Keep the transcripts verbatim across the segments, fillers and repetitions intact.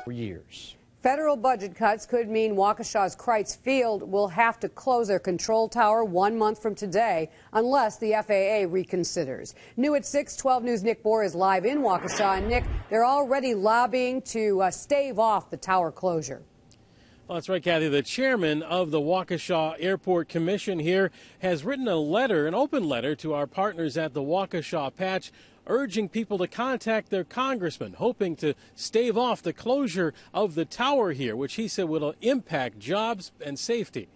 for years. Federal budget cuts could mean Waukesha's Kreitz Field will have to close their control tower one month from today unless the F A A reconsiders. New at six, twelve News' Nick Bohr is live in Waukesha. And Nick, they're already lobbying to uh, stave off the tower closure. Well, that's right, Kathy. The chairman of the Waukesha Airport Commission here has written a letter, an open letter, to our partners at the Waukesha Patch, urging people to contact their congressman, hoping to stave off the closure of the tower here, which he said will impact jobs and safety.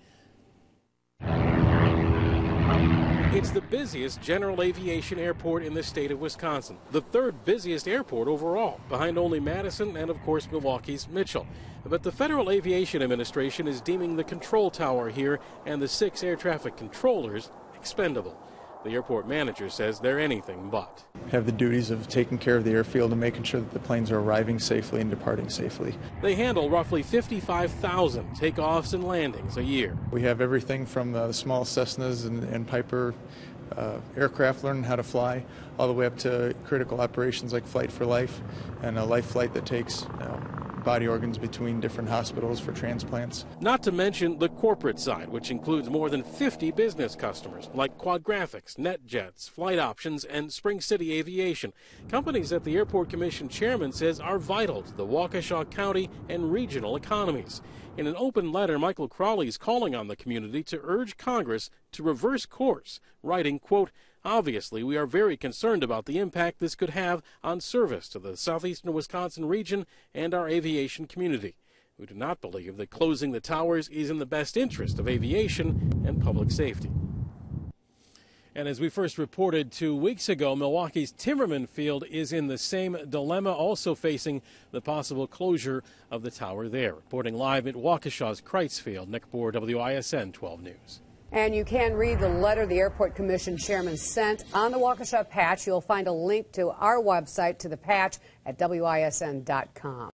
It's the busiest general aviation airport in the state of Wisconsin, the third busiest airport overall, behind only Madison and, of course, Milwaukee's Mitchell. But the Federal Aviation Administration is deeming the control tower here and the six air traffic controllers expendable. The airport manager says they're anything but. Have the duties of taking care of the airfield and making sure that the planes are arriving safely and departing safely. They handle roughly fifty-five thousand takeoffs and landings a year. We have everything from uh, the small Cessnas and, and Piper uh, aircraft learning how to fly, all the way up to critical operations like Flight for Life and a life flight that takes uh, body organs between different hospitals for transplants. Not to mention the corporate side, which includes more than fifty business customers like Quadgraphics, NetJets, Flight Options, and Spring City Aviation. Companies that the Airport Commission chairman says are vital to the Waukesha County and regional economies. In an open letter, Michael Crawley is calling on the community to urge Congress to reverse course, writing, quote, "Obviously, we are very concerned about the impact this could have on service to the southeastern Wisconsin region and our aviation community. We do not believe that closing the towers is in the best interest of aviation and public safety." And as we first reported two weeks ago, Milwaukee's Timmerman Field is in the same dilemma, also facing the possible closure of the tower there. Reporting live at Waukesha's Kreitz Field, Nick Bohr, W I S N twelve News. And you can read the letter the Airport Commission chairman sent on the Waukesha Patch. You'll find a link to our website to the patch at W I S N dot com.